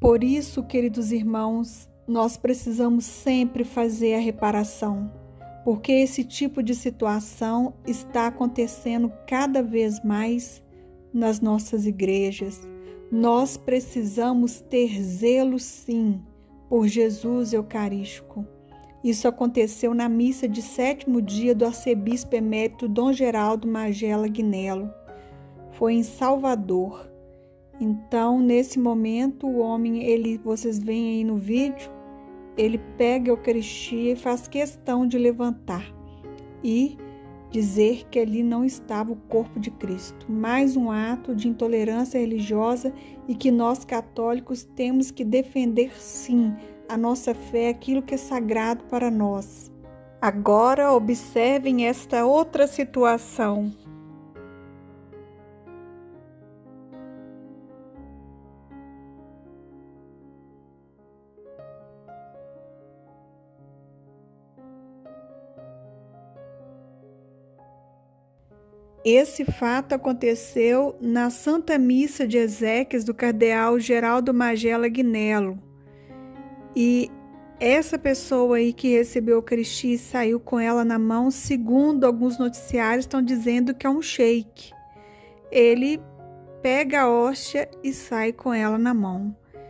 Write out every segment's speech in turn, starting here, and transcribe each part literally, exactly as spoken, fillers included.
Por isso, queridos irmãos, nós precisamos sempre fazer a reparação, porque esse tipo de situação está acontecendo cada vez mais nas nossas igrejas. Nós precisamos ter zelo, sim, por Jesus Eucarístico. Isso aconteceu na missa de sétimo dia do arcebispo emérito Dom Geraldo Magela Guinello. Foi em Salvador. Então, nesse momento, o homem, ele, vocês veem aí no vídeo, ele pega a Eucaristia e faz questão de levantar e dizer que ali não estava o corpo de Cristo. Mais um ato de intolerância religiosa e que nós católicos temos que defender, sim, a nossa fé, aquilo que é sagrado para nós. Agora, observem esta outra situação. Esse fato aconteceu na Santa Missa de Exéquias do cardeal Geraldo Magela Guinello. E essa pessoa aí que recebeu a Eucaristia e saiu com ela na mão, segundo alguns noticiários, estão dizendo que é um sheik. Ele pega a hóstia e sai com ela na mão.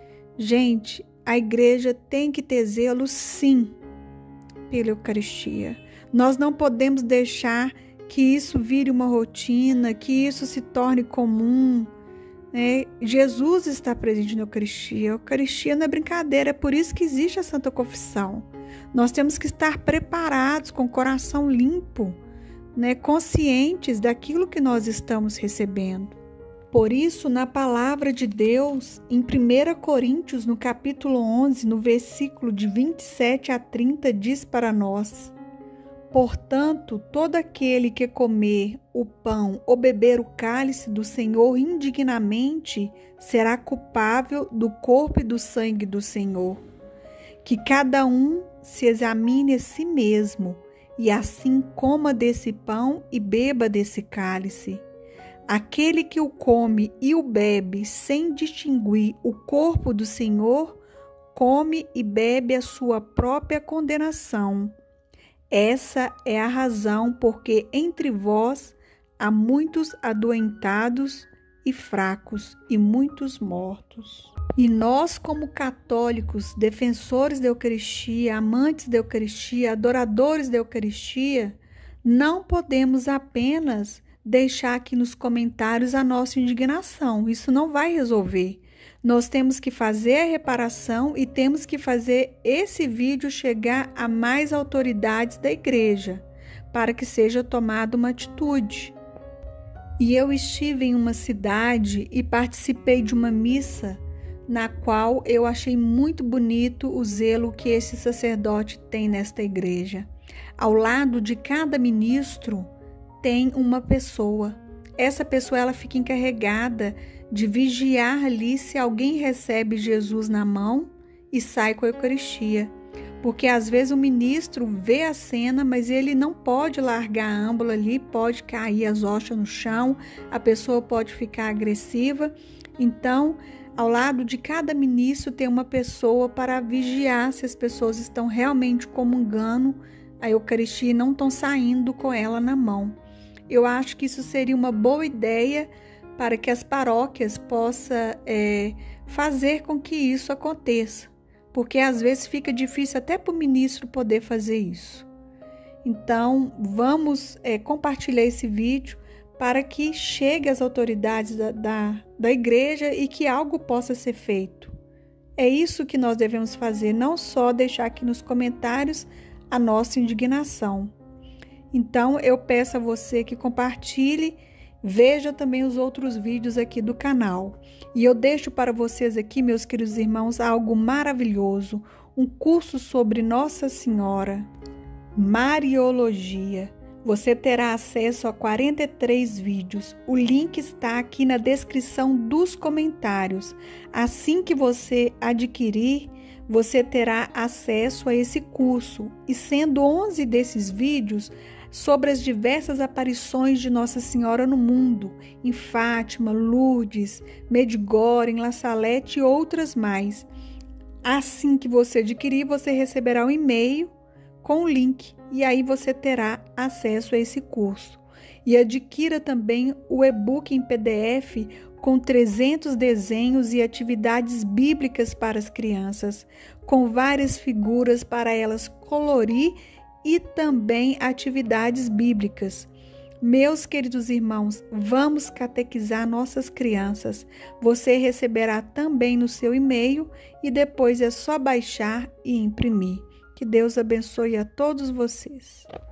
Gente, a igreja tem que ter zelo, sim, pela Eucaristia. Nós não podemos deixar que isso vire uma rotina, que isso se torne comum. Né? Jesus está presente na Eucaristia. A Eucaristia não é brincadeira, é por isso que existe a Santa Confissão. Nós temos que estar preparados, com o coração limpo, né? Conscientes daquilo que nós estamos recebendo. Por isso, na palavra de Deus, em primeira Coríntios, no capítulo onze, no versículo de vinte e sete a trinta, diz para nós: portanto, todo aquele que comer o pão ou beber o cálice do Senhor indignamente será culpável do corpo e do sangue do Senhor. Que cada um se examine a si mesmo e assim coma desse pão e beba desse cálice. Aquele que o come e o bebe sem distinguir o corpo do Senhor, come e bebe a sua própria condenação. Essa é a razão porque entre vós há muitos adoentados e fracos e muitos mortos. E nós, como católicos, defensores da Eucaristia, amantes da Eucaristia, adoradores da Eucaristia, não podemos apenas deixar aqui nos comentários a nossa indignação. Isso não vai resolver. Nós temos que fazer a reparação e temos que fazer esse vídeo chegar a mais autoridades da igreja, para que seja tomada uma atitude. E eu estive em uma cidade e participei de uma missa na qual eu achei muito bonito o zelo que esse sacerdote tem nesta igreja. Ao lado de cada ministro tem uma pessoa. Essa pessoa ela fica encarregada de vigiar ali se alguém recebe Jesus na mão e sai com a Eucaristia. Porque às vezes o ministro vê a cena, mas ele não pode largar a âmbula ali, pode cair as hóstias no chão, a pessoa pode ficar agressiva. Então, ao lado de cada ministro tem uma pessoa para vigiar se as pessoas estão realmente comungando a Eucaristia e não estão saindo com ela na mão. Eu acho que isso seria uma boa ideia para que as paróquias possam é, fazer com que isso aconteça, porque às vezes fica difícil até para o ministro poder fazer isso. Então, vamos é, compartilhar esse vídeo para que chegue às autoridades da, da, da igreja e que algo possa ser feito. É isso que nós devemos fazer, não só deixar aqui nos comentários a nossa indignação. Então, eu peço a você que compartilhe, veja também os outros vídeos aqui do canal. E eu deixo para vocês aqui, meus queridos irmãos, algo maravilhoso, um curso sobre Nossa Senhora, Mariologia. Você terá acesso a quarenta e três vídeos. O link está aqui na descrição dos comentários. Assim que você adquirir, você terá acesso a esse curso, e sendo onze desses vídeos sobre as diversas aparições de Nossa Senhora no mundo, em Fátima, Lourdes, Medjugorje, em La Salette e outras mais. Assim que você adquirir, você receberá um e-mail com o link, e aí você terá acesso a esse curso. E adquira também o e-book em P D F com trezentos desenhos e atividades bíblicas para as crianças, com várias figuras para elas colorir e também atividades bíblicas. Meus queridos irmãos, vamos catequizar nossas crianças. Você receberá também no seu e-mail e depois é só baixar e imprimir. Que Deus abençoe a todos vocês.